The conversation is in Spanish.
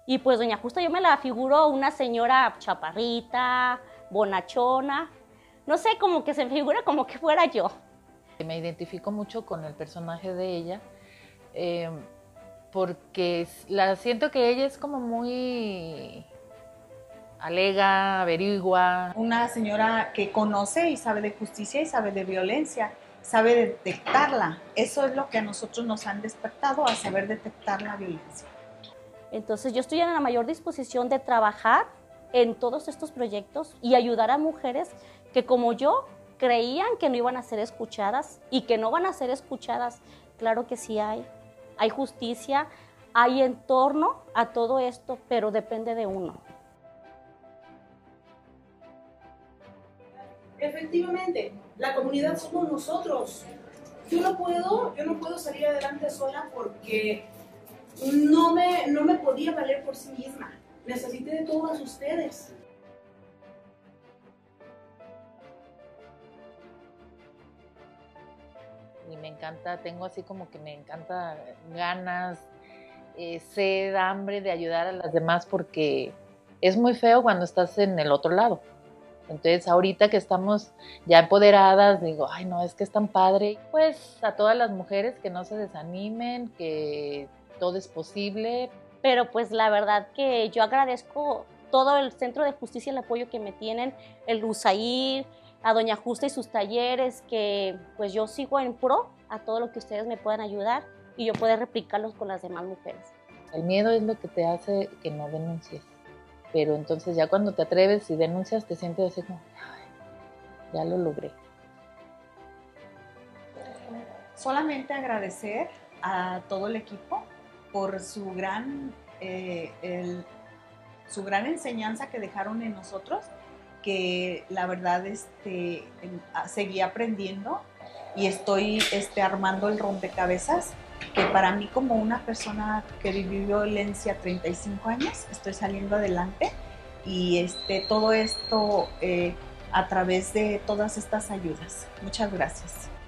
Y pues doña Justa yo me la figuro una señora chaparrita, bonachona, no sé, como que se me figura como que fuera yo. Me identifico mucho con el personaje de ella, eh, porque la siento que ella es como muy alega, averigua. Una señora que conoce y sabe de justicia y sabe de violencia, sabe detectarla. Eso es lo que a nosotros nos han despertado, a saber detectar la violencia. Entonces yo estoy en la mayor disposición de trabajar en todos estos proyectos y ayudar a mujeres que como yo creían que no iban a ser escuchadas y que no van a ser escuchadas. Claro que sí hay justicia, hay entorno a todo esto, pero depende de uno. Efectivamente, la comunidad somos nosotros. Yo no puedo salir adelante sola porque no me podía valer por sí misma. Necesité de todas ustedes. Y me encanta, tengo así como que me encanta ganas, sed, hambre de ayudar a las demás, porque es muy feo cuando estás en el otro lado. Entonces ahorita que estamos ya empoderadas, digo, ay no, es que es tan padre. Pues a todas las mujeres que no se desanimen, que todo es posible. Pero pues la verdad que yo agradezco todo el Centro de Justicia, el apoyo que me tienen, el USAID, a Doña Justa y sus talleres, que pues yo sigo en pro a todo lo que ustedes me puedan ayudar y yo poder replicarlos con las demás mujeres. El miedo es lo que te hace que no denuncies, pero entonces ya cuando te atreves y denuncias te sientes así como, ay, ya lo logré. Solamente agradecer a todo el equipo por su gran enseñanza que dejaron en nosotros, que la verdad seguí aprendiendo y estoy armando el rompecabezas, que para mí como una persona que vivió violencia 35 años, estoy saliendo adelante y todo esto a través de todas estas ayudas. Muchas gracias.